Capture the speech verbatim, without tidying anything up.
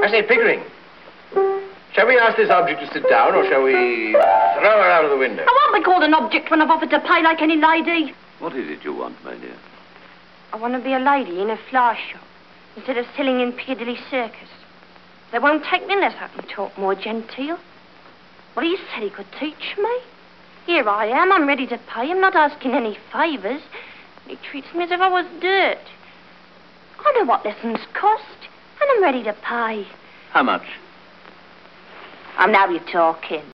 I say, Pickering, shall we ask this object to sit down, or shall we throw her out of the window? I won't be called an object when I've offered to pay like any lady. What is it you want, my dear? I want to be a lady in a flower shop instead of selling in Piccadilly Circus. They won't take me unless I can talk more genteel. Well, he said he could teach me. Here I am, I'm ready to pay him, not asking any favours. He treats me as if I was dirt. I know what lessons cost, and I'm ready to pay. How much? Oh, now you're talking.